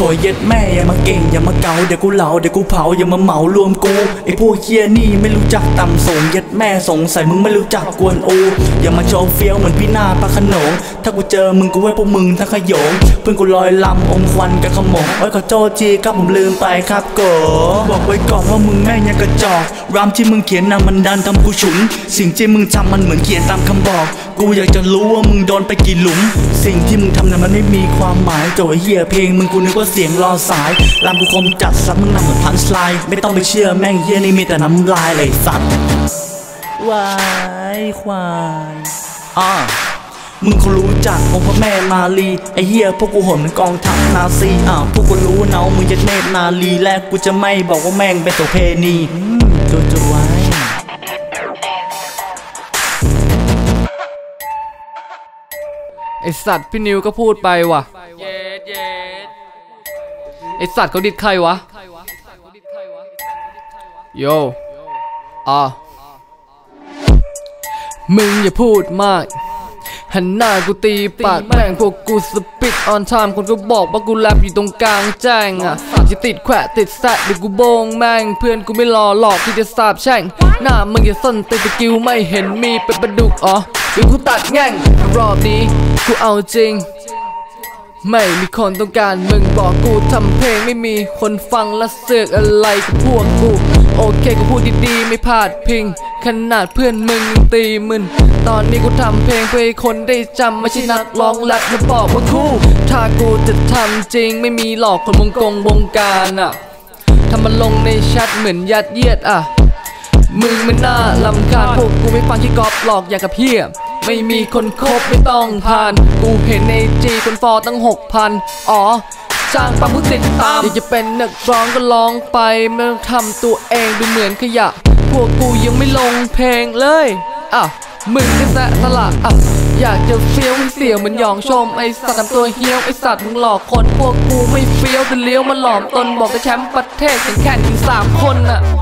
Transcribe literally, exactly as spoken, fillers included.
ยเย็ดแม่อย่ามาเก่งอย่ามาเกาเดี๋ยวกูเหลาเดี๋ยวกูเผาอย่ามาเหมารวมกูไอ้พวกเคียนี่ไม่รู้จักต่ำสูงเย็ดแม่สงสัยมึงไม่รู้จักกวนอูอย่ามาโชว์เฟี้ยวเหมือนพี่หน้าปลาขนงถ้ากูเจอมึงกูไว้พวกมึงทั้งขยงเพื่อนกูลอยลำอมควันกับขมงไว้ขอโทษทีครับผมลืมไปครับโกบอกไว้ก่อนว่ามึงแม่งยังกระจอกรามที่มึงเขียนน่ะมันดันทำกูฉุนสิ่งที่มึงทำมันเหมือนเขียนตามคำบอกกูอยากจะรู้ว่ามึงโดนไปกี่หลุมสิ่งที่มึงทำน่ะมันไม่มีความหมายโจยเหี้ยเพลงมึงกูนึกว่าเสียงรอสายลำกูคมจัดซับมึงนำเหมือนพันสไลด์ไม่ต้องไปเชื่อแม่งเหี้ยนี่มีแต่น้ำลายเลยสัตว์วายควายอ่ามึงคงรู้จักองค์พระแม่มาลีไอเหี้ยพวกกูโหดเหมือนกองทัพนาซีอ่าพวกกูรู้เนามึงจะเนตรนาลีและกูจะไม่บอกว่าแม่งเป็นโสเพณีจุดจุดไว้ไอสัตว์พี่นิวก็พูดไปว่ะไอสัตว์เขาดิดใครวะโยอ่ะมึงอย่าพูดมากหันหน้ากูตีปากแม่งพวกกูสปิดออนไทม์คนก็บอกว่ากูแรปอยู่ตรงกลางแจ้งอ่ะจะติดแขวะติดแซะเดี๋ยวกูโบงแม่งเพื่อนกูไม่รอหลอกที่จะสาบแช่งหน้ามึงอย่าส้นติดตะกิ้วไม่เห็นมีเป็นปลาดุกอ๋อเดี๋ยวกูตัดแง่งรอบนี้กูเอาจริงไม่มีคนต้องการมึงบอกกูทำเพลงไม่มีคนฟังและเสือกอะไรกับพวกกูโอเคกูพูดดีๆไม่พลาดพิงขนาดเพื่อนมึงยังตีมึนตอนนี้กูทำเพลงเพื่อให้คนได้จำไม่ใช่นักร้องแรปมาบอกว่าคู่ถ้ากูจะทำจริงไม่มีหลอกคนวงกงวงการอ่ะทำมันลงในแชทเหมือนยัดเยียดอ่ะมึงไม่น่าลำคาญพวกกูไม่ฟังที่ก๊อปหลอกอย่างกับเพี้ยไม่มีคนคบไม่ต้องผ่านกูเห็นในจีคนฟอตั้งหกพันอ๋อจ้างปั๊มผู้ติดตามอยากจะเป็นนักร้องก็ร้องไปไม่ต้องทำตัวเองดูเหมือนขยะพวกกูยังไม่ลงเพลงเลยอ่ะมึงก็แซะสละอ่ะอยากจะเฟี้ยวเสียวเหมือนหยองชมไอสัตว์ทำตัวเฮี้ยวไอสัตว์มึงหลอกคนพวกกูไม่เฟี้ยวแต่เลี้ยวมาหลอมตนบอกจะแชมป์ประเทศแข่งแข่งถึงสามคนอ่ะ